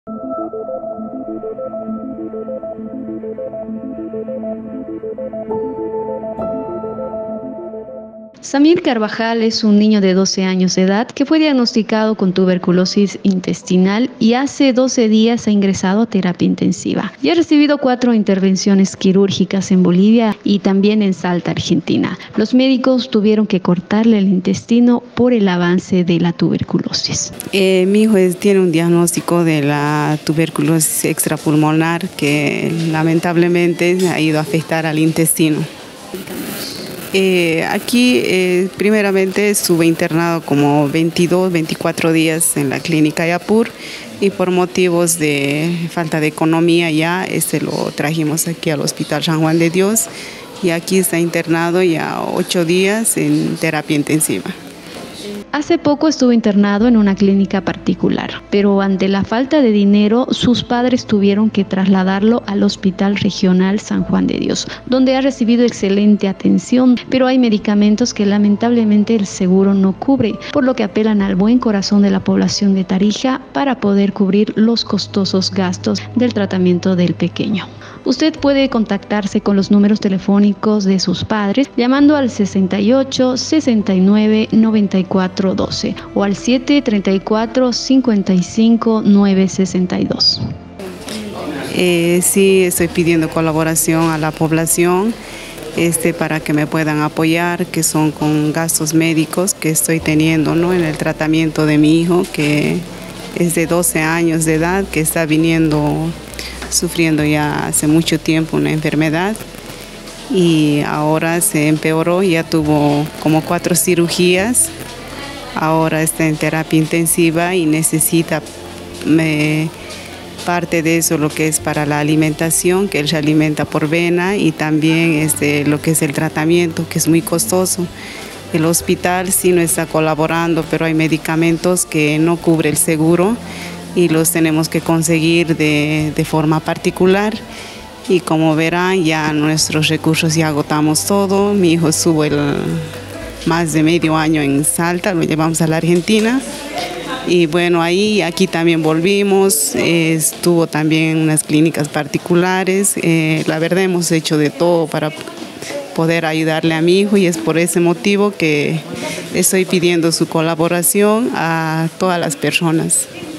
Samir Carvajal es un niño de 12 años de edad que fue diagnosticado con tuberculosis intestinal y hace 12 días ha ingresado a terapia intensiva. Y ha recibido 4 intervenciones quirúrgicas en Bolivia y también en Salta, Argentina. Los médicos tuvieron que cortarle el intestino por el avance de la tuberculosis. Mi hijo tiene un diagnóstico de la tuberculosis extrapulmonar que lamentablemente ha ido a afectar al intestino. Aquí primeramente estuve internado como 22, 24 días en la clínica Yapur y por motivos de falta de economía ya lo trajimos aquí al Hospital San Juan de Dios y aquí está internado ya 8 días en terapia intensiva. Hace poco estuvo internado en una clínica particular, pero ante la falta de dinero, sus padres tuvieron que trasladarlo al Hospital Regional San Juan de Dios, donde ha recibido excelente atención, pero hay medicamentos que lamentablemente el seguro no cubre, por lo que apelan al buen corazón de la población de Tarija para poder cubrir los costosos gastos del tratamiento del pequeño. Usted puede contactarse con los números telefónicos de sus padres llamando al 68 69 94 12 o al 734 55 962. Sí, estoy pidiendo colaboración a la población para que me puedan apoyar, que son con gastos médicos que estoy teniendo, ¿no?, en el tratamiento de mi hijo, que es de 12 años de edad, que está sufriendo ya hace mucho tiempo una enfermedad y ahora se empeoró, ya tuvo como 4 cirugías, ahora está en terapia intensiva y necesita parte de eso, lo que es para la alimentación, que él se alimenta por vena, y también lo que es el tratamiento, que es muy costoso. El hospital sí no está colaborando, pero hay medicamentos que no cubre el seguro y los tenemos que conseguir de forma particular. Y como verán, ya nuestros recursos ya agotamos todo. Mi hijo estuvo más de medio año en Salta, lo llevamos a la Argentina. Y bueno, aquí también volvimos, estuvo también en unas clínicas particulares. La verdad hemos hecho de todo para poder ayudarle a mi hijo y es por ese motivo que estoy pidiendo su colaboración a todas las personas.